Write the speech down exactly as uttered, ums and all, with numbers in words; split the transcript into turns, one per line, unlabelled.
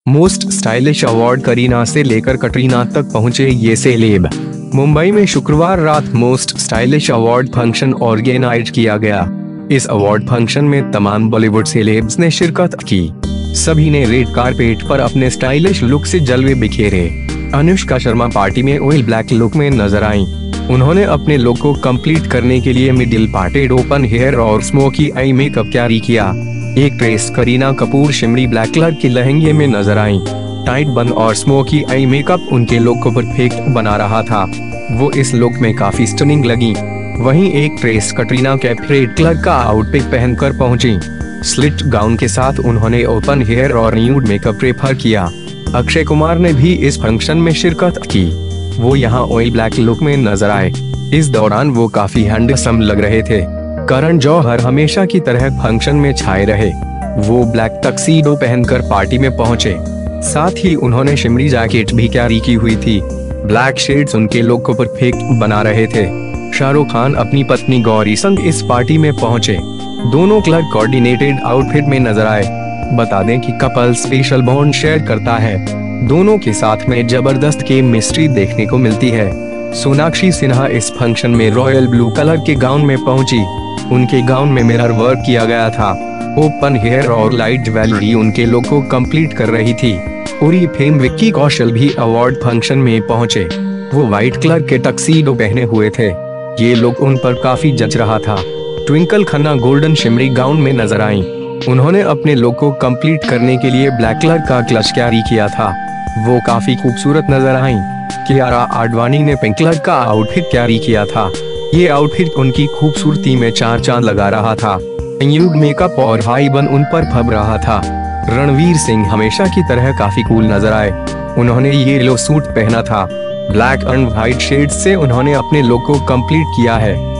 Most stylish award Kareena से लेकर कटरीना तक पहुंचे ये सेलेब। मुंबई में शुक्रवार रात most stylish award function organize किया गया। इस अवार्ड फंक्शन में तमाम बॉलीवुड सेलेब्स ने शिरकत की। सभी ने रेड कारपेट पर अपने स्टाइलिश लुक से जलवे बिखेरे। अनुष्का शर्मा पार्टी में ऑयल ब्लैक लुक में नजर आईं। उन्होंने अपने लुक को कंप्लीट करने के लिए मिडिल पार्टेड ओपन हेयर और स्मोकी आई मेकअप कैरी किया। Actress Kareena Kapoor shimmery black colour के लहंगे में नजर आईं। टाइट बन और स्मोकी आई मेकअप उनके लुक को परफेक्ट बना रहा था। वो इस लुक में काफी स्टनिंग लगी। वहीं actress Katrina Kaif red colour का आउटफिट पहनकर पहुंची। स्लिट गाउन के साथ उन्होंने ओपन हेयर और न्यूड मेकअप प्रेफर किया। अक्षय कुमार ने भी इस फंक्शन में शिरकत की। वो यहाँ ऑयल ब्लैक लुक में नजर आए। इस दौरान वो काफी हैंडसम लग रहे थे। करण जौहर हमेशा की तरह फंक्शन में छाए रहे। वो ब्लैक टक्सीडो पहनकर पार्टी में पहुंचे। साथ ही उन्होंने शिमरी जैकेट भी कैरी की हुई थी। ब्लैक शेड्स उनके लुक को परफेक्ट बना रहे थे। शाहरुख खान अपनी पत्नी गौरी संग इस पार्टी में पहुंचे। दोनों कलर कोऑर्डिनेटेड आउटफिट में नजर आए। बता दें कि कपल स्पेशल बॉन्ड शेयर करता है। दोनों के साथ में जबरदस्त केमिस्ट्री देखने को मिलती है। सोनाक्षी सिन्हा इस फंक्शन में रॉयल ब्लू कलर के गाउन में पहुंची। उनके गाउन में मिरर वर्क किया गया था। ओपन हेयर और लाइट ज्वेलरी उनके लुक को कंप्लीट कर रही थी। पूरी फेम विक्की कौशल भी अवार्ड फंक्शन में पहुंचे। वो व्हाइट कलर के टक्सीडो पहने हुए थे। ये लुक उन पर काफी जच रहा था। Twinkle Khanna golden shimmery gown में नजर आईं। उन्होंने अपने लुक को कंप्लीट करने के लिए ब्लैक कलर का क्लच कैरी किया था। वो काफी खूबसूरत नजर आईं। कियारा आडवाणी ने पिंक कलर का आउटफिट कैरी किया था। ये आउटफिट उनकी खूबसूरती में चार चांद लगा रहा था। न्यूड मेकअप और हाई बन उन पर फब रहा था। रणवीर सिंह हमेशा की तरह काफी कूल नजर आए। उन्होंने येलो सूट पहना था। ब्लैक एंड व्हाइट शेड्स से उन्होंने अपने लुक को कंप्लीट किया है।